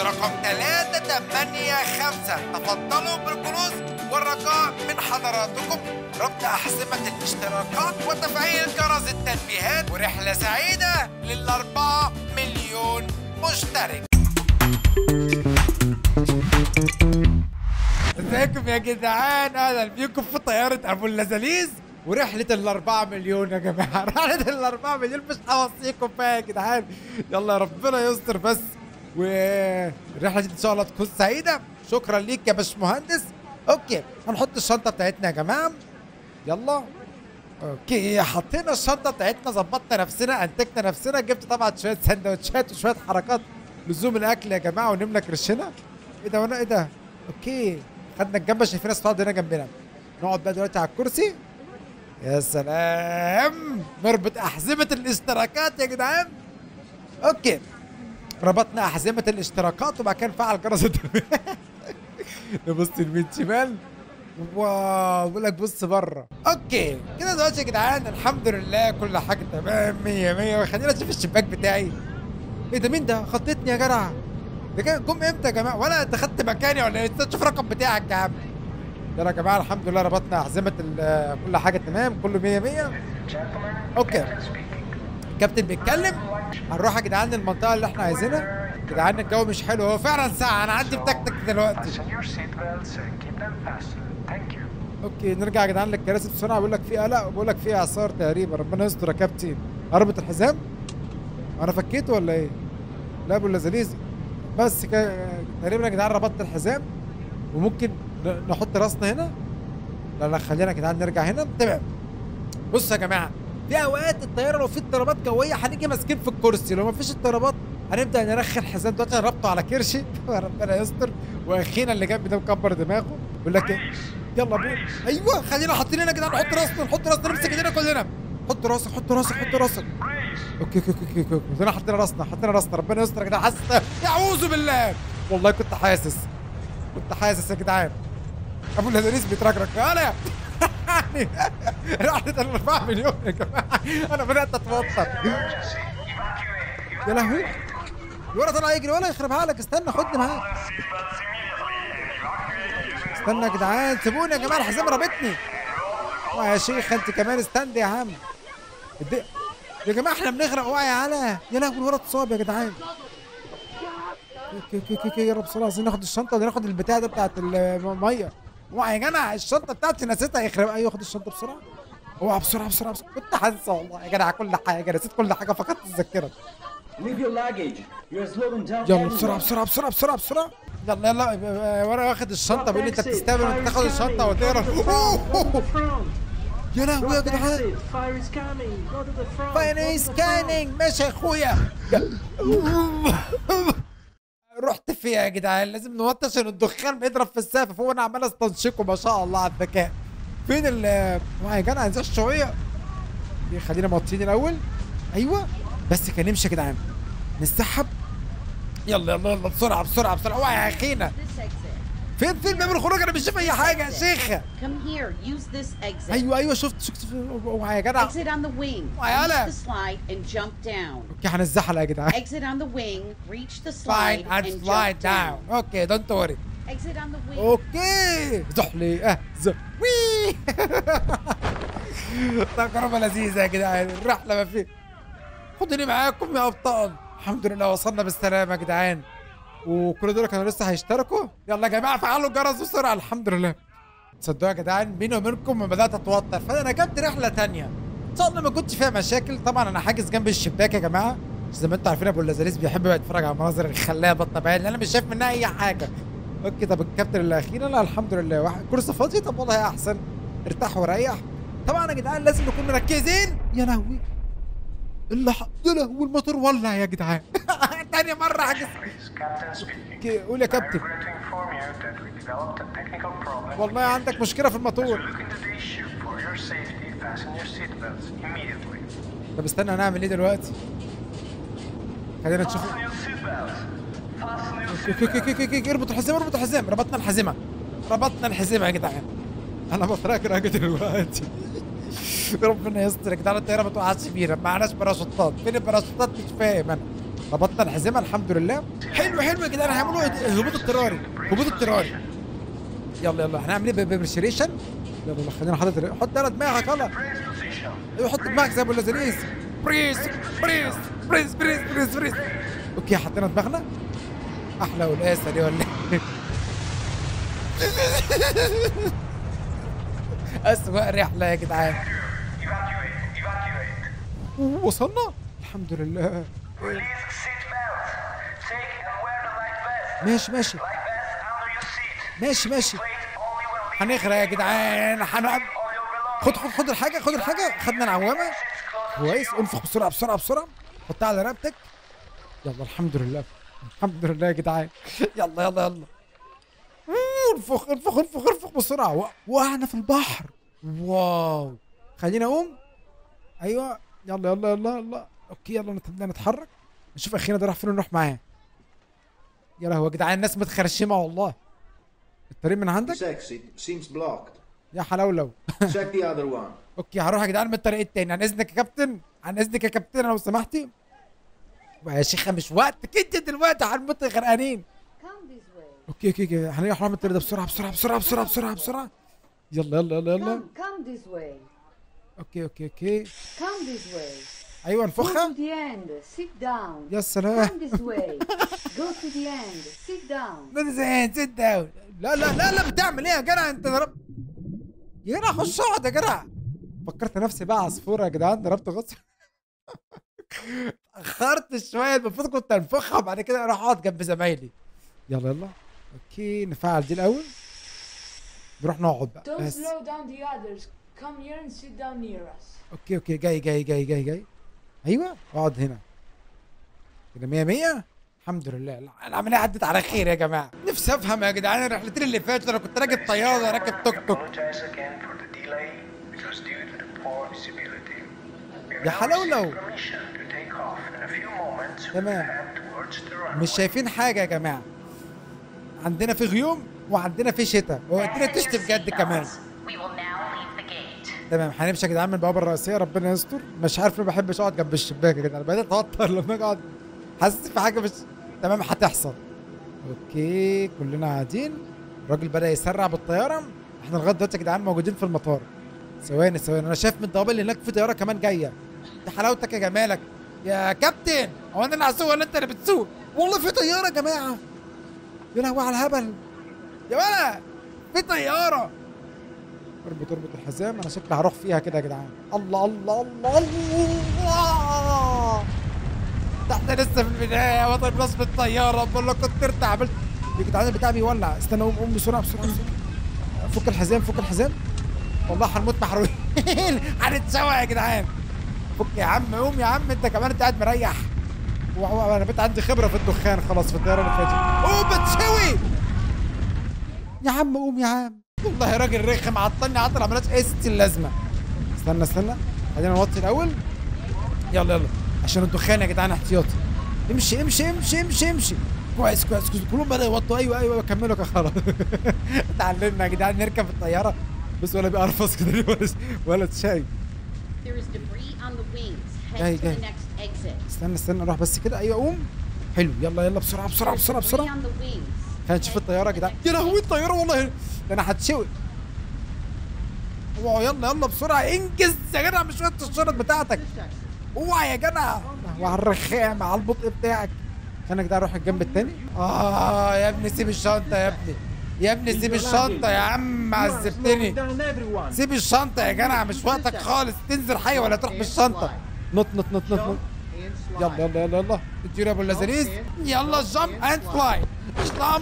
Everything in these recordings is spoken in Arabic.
رقم 385. تفضلوا بالجلوس والرجاء من حضراتكم ربط أحزمة الاشتراكات وتفعيل جرس التنبيهات، ورحلة سعيدة لل4 مليون مشترك. ازيكم يا جدعان؟ اهلا بيكم في طيارة ابو اللذاذيز ورحلة ال4 مليون يا جماعة. رحلة ال4 مليون مش هوصيكم فيها يا جدعان. يلا يا ربنا يستر بس، والرحلة دي ان شاء الله تكون سعيدة. شكرا ليك يا باشمهندس. اوكي هنحط الشنطة بتاعتنا يا جماعة. يلا اوكي حطينا الشنطة بتاعتنا، ظبطنا نفسنا، انتجنا نفسنا، جبت طبعا شوية سندوتشات وشوية حركات لزوم الاكل يا جماعة، ونمنا كرشنا. ايه ده وانا ايه ده؟ اوكي خدنا الجنبه، شايفين ناس تقعد هنا جنبنا. نقعد بقى دلوقتي على الكرسي. يا سلام، نربط احزمه الاشتراكات يا جدعان. اوكي ربطنا احزمه الاشتراكات وبعد كده نفعل جرس التنبيه. نبص يمين شمال. واو بقول لك بص بره. اوكي كده دلوقتي يا جدعان الحمد لله كل حاجه تمام 100 100. خلينا نشوف الشباك بتاعي. ايه ده؟ مين ده؟ خضتني يا جدع. ده كان جم امتى يا جماعه؟ ولا انت خدت مكاني ولا ايه؟ تشوف الرقم بتاعك يا عم. يلا يا جماعه الحمد لله ربطنا احزمه كل حاجه تمام، كله 100 100. اوكي الكابتن بيتكلم. هنروح يا جدعان المنطقه اللي احنا عايزينها. يا جدعان الجو مش حلو، هو فعلا ساعه انا عندي بتكتك دلوقتي. اوكي نرجع يا جدعان للكراسي بسرعه. بيقول لك في قلق، بيقول لك في اعصار تقريبا. ربنا يستر يا كابتن. اربط الحزام؟ انا فكيته ولا ايه؟ لا ابو اللذاذيز بس تقريبا يا جدعان ربطت الحزام. وممكن نحط راسنا هنا. لا خلينا يا جدعان نرجع هنا. تمام. بصوا يا جماعه في اوقات الطياره لو في اضطرابات جويه هنيجي ماسكين في الكرسي، لو ما فيش اضطرابات هنبدا نرخي الحزام. دلوقتي هنربطه على كرشي. ربنا يستر. واخينا اللي جنبي ده مكبر دماغه. بيقول لك ايه؟ يلا بينا. ايوه خلينا حاطين هنا يا جدعان. نحط راسنا نمسك ايدينا كلنا. حط راسك. اوكي كلنا حطينا راسنا. ربنا يستر يا جدعان. حاسس اعوذ بالله والله كنت حاسس يا جدعان. ابو اللذاذيز بيتركرك انا. رحلة ال4 مليون يا جماعه. انا بدات اتوتر. يا لهوي الولد طلع يجري ولا يخربها لك. استنى خدني معاك. استنى يا جدعان سيبوني يا جماعه الحزام رابطني. يا شيخ انت كمان استنى يا عم. يا جماعه احنا بنغرق. اوعى يا علا. يا لهوي الولد اتصاب يا جدعان. يا رب صل عايزين ناخد الشنطه دي، ناخد البتاع ده بتاعت الميه. اوعى يا جدع الشنطه بتاعتي نسيتها. يخرب. ايوه خد الشنطه بسرعه. اوعى بسرعه. كنت حاسه والله يا جدع كل حاجه، نسيت كل حاجه فقدت الذاكره. يلا بسرعه. يلا وانا واخد الشنطه. بيقول لي انت بتستقبل وانت تاخد الشنطه وتقرا. يا لهوي يا جدعان. فاير سكاننج. ماشي يا اخويا. رحت فيها يا جدعان. لازم نوطي عشان الدخان بيضرب في السقف فوق. انا عمال استنشقه ما شاء الله على الذكاء. فين يا جدع عايزين شويه. خلينا موطيين الاول. ايوه بس كان نمشي يا جدعان نسحب. يلا بسرعه. اوعى يا اخينا. فين باب الخروج؟ انا مش شايف اي حاجه يا شيخه. ايوه شفت. اوعى يا جدع. اوعى اوكي هنزحلق يا جدعان. اوكي دونت وري. اوكي زحلي وي. تجربه لذيذه يا جدعان. الرحله ما فيه. خدوني معاكم يا ابطال. الحمد لله وصلنا بالسلامه يا جدعان. وكل دول كانوا لسه هيشتركوا. يلا يا جماعه فعلوا الجرس بسرعه. الحمد لله. تصدقوا يا جدعان بيني وبينكم بدات اتوتر، فانا جبت رحله ثانيه ان شاء الله ما كنتش فيها مشاكل. طبعا انا حاجز جنب الشباك يا جماعه، زي ما انتم عارفين ابو اللذاذيز بيحب يتفرج على المناظر الخلابه الطبيعيه اللي انا مش شايف منها اي حاجه. اوكي طب الكابتن الاخيره. لا الحمد لله واحد كرسي فاضي. طب والله احسن. ارتاح وريح. طبعا يا جدعان لازم نكون مركزين. يا لهوي يا لهوي الموتور ولع يا جدعان. تاني مره حاجز. قول يا كابتن. والله عندك مشكله في الموتور. طب استنى هنعمل ايه دلوقتي؟ خلينا نشوف. اربط الحزام. ربطنا الحزام يا جدعان. انا بترجرج دلوقتي. ربنا يستر يا جدعان. الطياره ما توقعش بينا. معناش باراشوتات. فين الباراشوتات؟ مش فاهم انا. ربطنا الحزام الحمد لله. حلو حلو يا جدعان، هيعملوا هبوط اضطراري، هبوط اضطراري. يلا يلا هنعمل ايه ببرشريشن. يلا يلا خلينا حط على دماغك. يلا ايوه حط دماغك زي ابو اللذيذ. بريس بريس بريس بريس بريس بريس. اوكي حطينا دماغنا. احلى والقاسه دي ولا ايه؟ اسوأ رحله يا جدعان. وصلنا الحمد لله. ماشي ماشي ماشي ماشي. هنغرق يا جدعان. خد الحاجه، خد الحاجه. خدنا العوامه كويس. انفخ بسرعه بسرعه بسرعه. حطها على رقبتك. يلا الحمد لله الحمد لله يا جدعان. يلا يلا يلا. انفخ انفخ انفخ انفخ بسرعه. وقعنا في البحر. واو. خلينا اقوم. ايوه يلا يلا يلا يلا. اوكي يلا نبدا نتحرك. نشوف اخينا ده راح فين ونروح معاه. يا لهوي يا جدعان الناس متخرشمه والله. الطريق من عندك؟ يا حلاولو. اوكي هروح يا جدعان من الطريق التاني. عن اذنك يا كابتن، عن اذنك يا كابتن لو سمحتي. يا شيخه مش وقتك انت دلوقتي، هنموت غرقانين. اوكي اوكي اوكي هنروح نعمل الطريق ده بسرعه بسرعه بسرعه بسرعه بسرعه بسرعه. يلا يلا يلا يلا. اوكي اوكي اوكي. ايوه انفخها. يا سلام. سيت داون. لا لا لا لا بتعمل ايه يا جدع انت؟ يا جدع خش اقعد يا جدع. فكرت نفسي بقى عصفوره يا جدعان، ضربت غصب. اخرت شويه، المفروض كنت انفخها وبعد كده اروح اقعد جنب زمايلي. يلا يلا اوكي نفعل دي الاول. نروح نقعد بقى بس. اوكي اوكي جاي جاي جاي جاي جاي. ايوه اقعد هنا كده 100 100. الحمد لله العمليه عدت على خير يا جماعه. نفسي افهم يا جدعان الرحلتين اللي فاتوا انا كنت راكب طياره راكب توك توك. يا حلاولو. تمام مش شايفين حاجه يا جماعه. عندنا في غيوم وعندنا في شتاء والدنيا تشتي بجد كمان. تمام هنمشي يا جدعان من البوابه الرئيسيه. ربنا يستر. مش عارف ليه ما بحبش اقعد جنب الشباك يا جدعان، بدات اتوتر لما اقعد حاسس في حاجه مش تمام هتحصل. اوكي كلنا قاعدين. الراجل بدا يسرع بالطياره. احنا لغايه دلوقتي يا جدعان موجودين في المطار. ثواني ثواني انا شايف من الضباب اللي هناك في طياره كمان جايه. يا حلاوتك يا جمالك يا كابتن. هو انا اللي هسوق ولا انت اللي بتسوق؟ والله في طياره يا جماعه. يا لهوي على الهبل يا ولا في طياره. اربط الحزام. انا شكلي هروح فيها كده يا جدعان. الله الله الله الله. ده احنا لسه في البدايه. وضع بنصب الطياره. بقول لك كنت انت عملت يا جدعان البتاع بيولع. استنى قوم بسرعه بسرعه بسرعه. فك الحزام فك الحزام. والله هنموت محروقين. هنتسوى يا جدعان. فك يا عم قوم يا عم. انت كمان انت قاعد مريح. انا بقيت عندي خبره في الدخان خلاص في الطياره اللي فاتت. قوم بتسوي يا عم. قوم يا عم. والله راجل رخم عطلني عطل مالهاش اي ستين لازمه. استنى استنى خلينا نوطي الاول. يلا يلا عشان الدخان يا جدعان احتياطي. امشي امشي امشي امشي امشي. كويس كويس كويس. كلهم بدأوا يوطوا. ايوه ايوه كملوا خلاص. اتعلمنا يا جدعان نركب في الطياره بس ولا بيقرفص كده ولا شايف. جاي جاي. استنى استنى نروح بس كده. ايوه قوم. حلو يلا يلا بسرعه بسرعه بسرعه بسرعه. خلينا نشوف الطياره يا جدعان. يا لهوي الطياره والله ده انا هتشوي. اوعوا يلا يلا بسرعه انجز يا جدع مش وقت الشرط بتاعتك. اوعى يا جدع. وعلى الرخام على البطء بتاعك. انا كده اروح الجنب التاني. يا ابني سيب الشنطه يا ابني. يا ابني سيب الشنطه يا عم عذبتني. سيب الشنطه يا جدع مش وقتك خالص. تنزل حي ولا تروح بالشنطه. نط نط نط نط نط. يلا يلا يلا يلا. اديله يا ابو اللذيذ. يلا جامب اند فلاي. اشلام.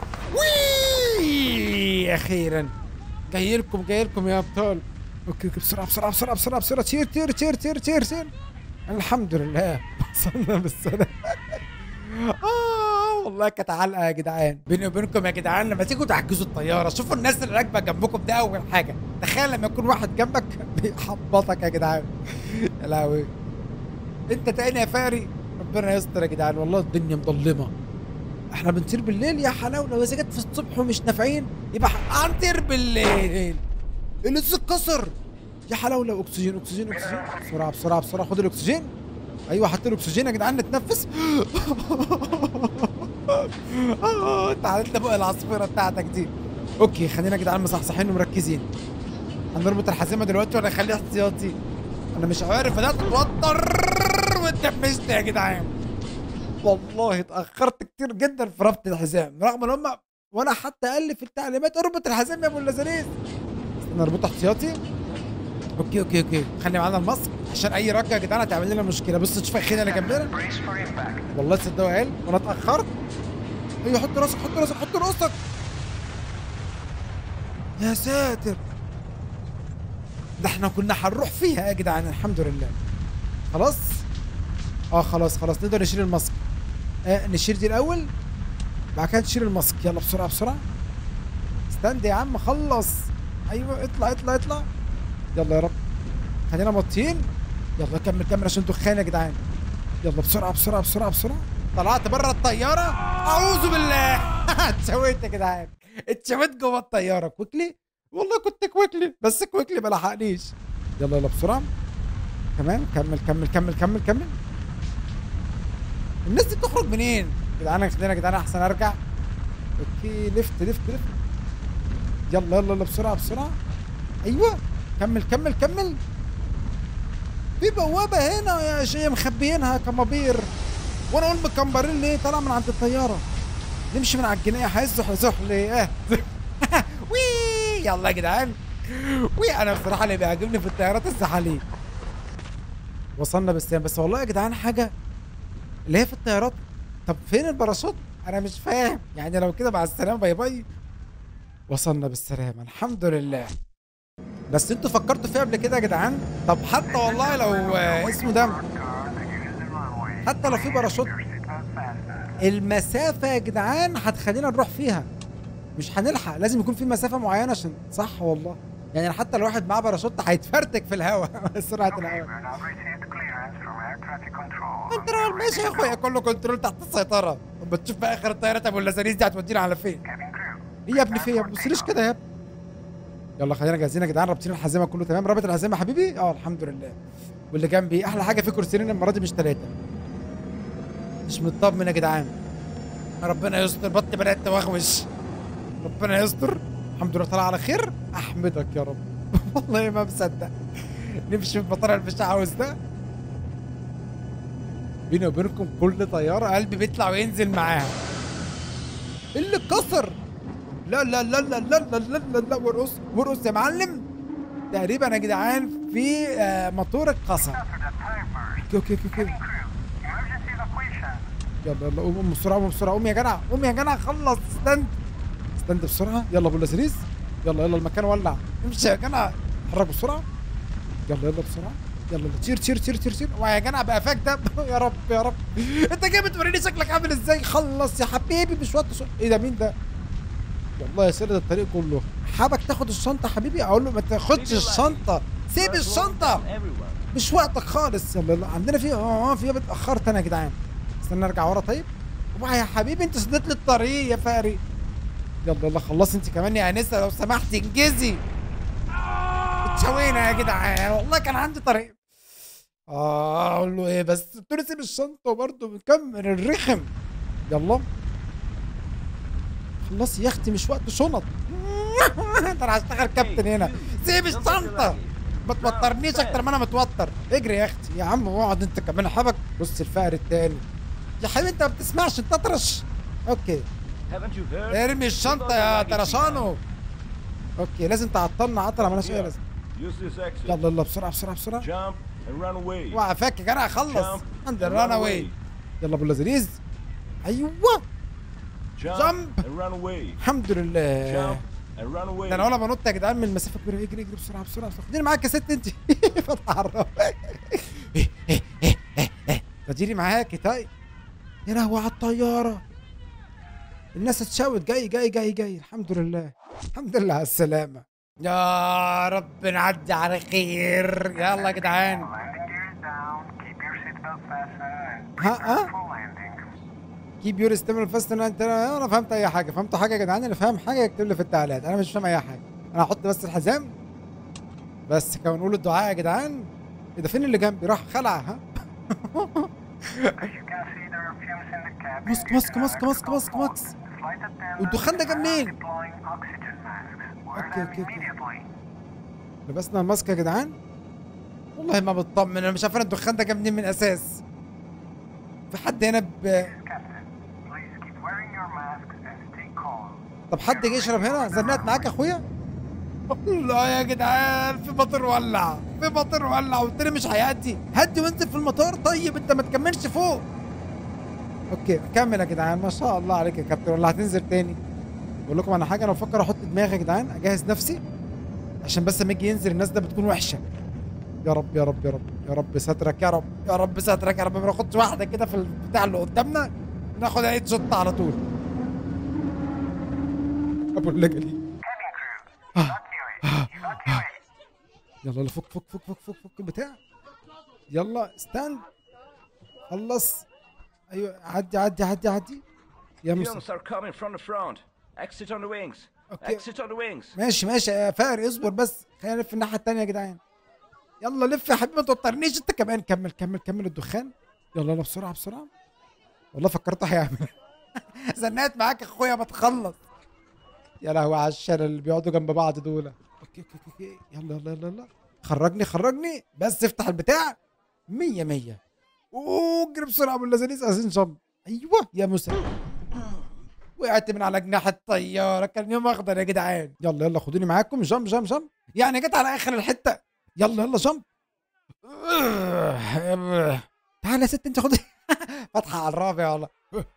وي اخيرا جاي لكم يا ابطال. اوكي بسرعه بسرعه بسرعه بسرعه بسرعه. تير تير تير تير تير تير. الحمد لله وصلنا بالسلامه. والله كانت علقه يا جدعان. بيني وبينكم يا جدعان لما تيجوا تحجزوا الطياره شوفوا الناس اللي راكبه جنبكم. ده اول حاجه. تخيل لما يكون واحد جنبك بيحبطك يا جدعان. يا لهوي انت تاني يا فاري. ربنا يستر يا جدعان والله الدنيا مظلمه. احنا بنطير بالليل يا حلاوه. لو اذا جت في الصبح ومش نافعين يبقى هنطير بالليل. اللص اتكسر يا حلاوه. لو اكسجين اكسجين اكسجين. بسرعه بسرعه بسرعه. خد الاكسجين. ايوه حط له اكسجين يا جدعان نتنفس. تعالت لي بقى العصفوره بتاعتك دي. اوكي خلينا يا جدعان مصحصحين ومركزين. هنربط الحزمه دلوقتي ولا نخليها احتياطي؟ انا مش عارف، بدات اتوتر واتدبست يا جدعان. والله اتاخرت كتير جدا في ربط الحزام، رغم ان هم وانا حتى قال لي في التعليمات اربط الحزام يا ابو اللذيذ. استنى اربطه احتياطي. اوكي خلي معانا الماسك عشان اي ركه يا جدعان هتعمل لنا مشكله. بص شوف الخيل اللي جنبنا، والله تصدقوا قال وانا اتاخرت. ايوه حط راسك حط راسك حط راسك. يا ساتر، ده احنا كنا هنروح فيها يا جدعان. الحمد لله خلاص. خلاص نقدر نشيل الماسك. نشيل دي الاول بعد كده نشيل الماسك. يلا بسرعه بسرعه. استند يا عم خلص. ايوه اطلع. يلا يا رب خلينا موطيين. يلا كمل عشان دخان يا جدعان. يلا بسرعه. طلعت بره الطياره. اعوذ بالله. اتشويت يا جدعان، اتشويت جوه الطياره. كويكلي والله كنت كويكلي، بس كويكلي ما لحقنيش. يلا بسرعه. تمام كمل. الناس دي بتخرج منين يا جدعان؟ خلينا يا جدعان احسن ارجع. اوكي لفت. يلا بسرعه. ايوه كمل. في بوابه هنا يا شيخ مخبيينها كمابير، وانا اقول مكمبرين ليه؟ طالع من عند الطياره. نمشي من على الجنيه هيزح ليه؟ وي يلا يا جدعان. انا بصراحه اللي بيعجبني في الطيارات الزحاليق. وصلنا بالسلامه. بس والله يا جدعان حاجه اللي هي في الطيارات، طب فين الباراشوت؟ انا مش فاهم يعني. لو كده مع السلامه باي باي. وصلنا بالسلامه الحمد لله. بس انتوا فكرتوا فيها قبل كده يا جدعان؟ طب حتى والله لو اسمه ده، حتى لو في باراشوت، المسافه يا جدعان هتخلينا نروح فيها، مش هنلحق. لازم يكون في مسافه معينه عشان صح والله. يعني حتى لو واحد معاه باراشوت هيتفرتك في الهواء. سرعه الهواء. كنترول ماشي يا اخويا، كله كنترول تحت السيطره. طب بتشوف بقى اخر الطيارات ابو اللذاذ دي هتودينا على فين؟ ايه يا ابني فين؟ ما تبصليش كده يا ابني. يلا خلينا جاهزين يا جدعان، رابطين الحزامه كله تمام. رابط الحزامه يا حبيبي؟ الحمد لله. واللي جنبي احلى حاجه في كرسيين المره دي مش 3. مش مطمن يا جدعان. ربنا يستر، بطني بدات توغوش. ربنا يستر. الحمد لله طلع على خير. احمدك يا رب. والله ما مصدق نمشي في المطار اللي مش عاوز ده. بيني وبينكم كل طياره قلبي بيطلع وينزل معاها. اللي اتكسر. لا ورقص يا معلم. تقريبا يا جدعان في موتور اتكسر. اوكي يلا قوم بسرعه قوم يا جدع خلص. استند بسرعه. يلا ابو اللذيذ. يلا المكان ولع. امشي يا جدع، اتحرك بسرعه. يلا بسرعه. يلا تير ويا جدع بقفاك ده. يا رب انت جاي بتوريني شكلك عامل ازاي؟ خلص يا حبيبي مش وقت ايه ده؟ مين ده؟ والله يا سيد الطريق كله حابك تاخد الشنطه حبيبي. اقول له ما تاخدش الشنطه، سيب الشنطه، مش وقتك خالص. يلا عندنا في اتاخرت انا يا جدعان. استنى ارجع ورا. طيب يا حبيبي انت سديت لي الطريق يا فاري. يلا خلصي انت كمان يا انسه لو سمحت انجزي. اتشوينا يا جدعان والله كان عندي طريق. اقول له ايه بس؟ قلت له سيب الشنطه وبرضه مكمل الرخم. يلا خلصي يا اختي مش وقت شنط. انا هشتغل كابتن هنا. سيب الشنطه، ما توترنيش اكتر ما انا متوتر. اجري يا اختي يا عم واقعد انت كمان حبك. بص الفقر التاني يا حبيبي انت ما بتسمعش انت اطرش. اوكي ارمي الشنطه يا طرشانو. اوكي لازم تعطلنا عطله مالهاش اي لازمه. يلا بسرعه. وقفاك يا جدع خلص عند الران اواي. يلا ابو اللذيذ. ايوه جامب. الحمد لله. ده انا ولا بنط يا جدعان من المسافه كبيره. اجري بسرعه خديني معاك يا ست انت. بتعرف. خديني معاكي. طيب يا لهوي على الطياره. الناس اتشوت. جاي. الحمد لله على السلامه. يا رب نعدي على خير. يلا يا جدعان. كيب يور ستيمول فاست. انا فهمت اي حاجه. فهمتوا حاجه يا جدعان؟ اللي فاهم حاجه يكتب لي في التعليقات. انا مش فاهم اي حاجه. انا هحط بس الحزام بس كده ونقول الدعاء يا جدعان. ايه ده؟ فين اللي جنبي؟ راح خلع. ها. ماسك ماسك ماسك ماسك ماسك ماسك. والدخان ده جه منين؟ اوكي. لبسنا الماسك يا جدعان. والله ما بطمن، انا مش عارف الدخان ده جه منين من اساس. في حد هنا طب حد جه يشرب هنا؟ زنقت معاك يا اخويا؟ الله يا جدعان، في مطر ولع، في مطر ولع، والتاني مش هيعدي. هدي وانزل في المطار. طيب انت ما تكملش فوق. اوكي كمل يا جدعان. ما شاء الله عليك يا كابتن. ولا هتنزل تاني؟ بقول لكم انا حاجه، انا بفكر احط دماغي يا جدعان، اجهز نفسي عشان بس لما يجي ينزل الناس ده بتكون وحشه. يا رب يا رب يا رب يا رب سترك، يا رب يا رب سترك يا رب. ما ناخدش واحده كده في البتاع اللي قدامنا، ناخد عيد شط على طول. ابو اللجه دي. يلا فك فك فك فك فك فك البتاع. يلا ستاند. خلص. ايوه عدي عدي عدي عدي يا موسى. ماشي ماشي يا فاري، اصبر بس، خلينا نلف الناحيه الثانيه يا جدعان. يلا لف يا حبيبي، ما توترنيش انت كمان. كمل كمل كمل الدخان. يلا يلا بسرعه بسرعه. والله فكرت هيعمل. زنقت معاك يا اخويا، ما تخلص. يا لهوي على الشارع اللي بيقعدوا جنب بعض دول. اوكي اوكي اوكي. يلا يلا يلا يلا. خرجني خرجني بس، افتح البتاع. 100 100. اجري بسرعه ابو اللذيذ، عايزين جنب. ايوه يا موسى. وقعت من على جناح الطياره، كان يوم اخضر يا جدعان. يلا يلا خدوني معاكم. جنب جنب جنب. يعني جت على اخر الحته. يلا يلا جنب. تعالى يا ست انت، خدي. فاتحه على الرابع والله.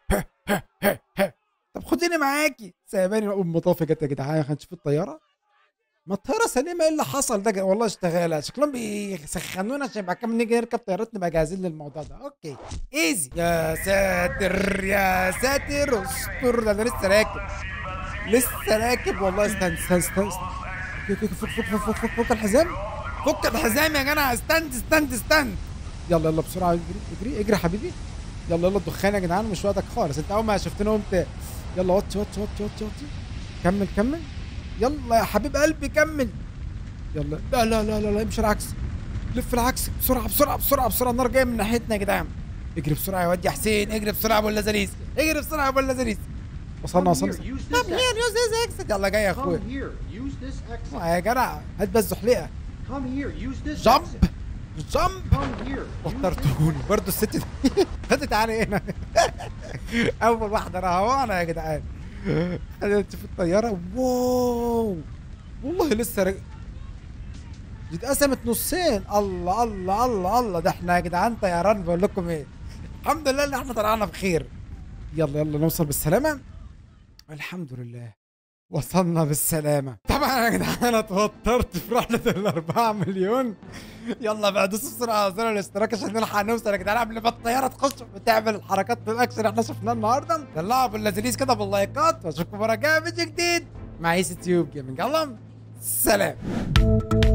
طب خديني معاكي. سايباني اقوم مطافي. جت يا جدعان، خلينا نشوف الطياره. ما الطياره سليمه. ايه اللي حصل ده؟ والله اشتغاله شكلهم بيسخنونا عشان بعد كده نيجي نركب طيارات نبقى جاهزين للموضوع ده. اوكي ايزي. يا ساتر يا ساتر استر. ده انا لسه راكب، لسه راكب والله. استنى استنى استنى. فك فك فك فك فك الحزام. فك الحزام يا جدع. استنى استنى استنى. يلا يلا بسرعه. اجري اجري اجري يا حبيبي. يلا يلا الدخان يا جدعان مش وقتك خالص. انت اول ما شفتني قمت. يلا وطي وطي وطي وطي وطي. كمل كمل. يلا يا حبيب قلبي كمل. يلا. لا لا لا لا, لا. امشي العكس. لف العكس بسرعه بسرعه بسرعه بسرعه. النار جايه من ناحيتنا يا جدعان. اجري بسرعه يا واد يا حسين. اجري بسرعه يا ابو اللذيذ. اجري بسرعه يا ابو اللذيذ. وصلنا وصلنا. طب هير يوز ذيس اكسيت. يلا جاي يا اخويا. يا جدع هات بس زحلقه. جامب جامب. وترتوني برضه الست دي. هات تعالى هنا. اول واحده رهوانه يا جدعان. خلينا نشوف الطياره. واو والله لسه دي اتقسمت نصين. الله الله الله الله. ده احنا يا جدعان طيران. بقول لكم ايه، الحمد لله اللي احنا طلعنا بخير. يلا يلا نوصل بالسلامه. الحمد لله وصلنا بالسلامة. طبعا يا جدعان انا اتوترت في رحلة ال4 مليون. يلا بقى دوسوا بسرعة على زر الاشتراك عشان نلحق نوصل يا جدعان قبل ما الطيارة تخش وتعمل الحركات بالاكشن اللي احنا شفناه النهارده. طلعوا باللذيذ كده باللايكات، واشوفكم مرة جاية فيديو جديد مع ايسي تيوب جيمنج. يلا سلام.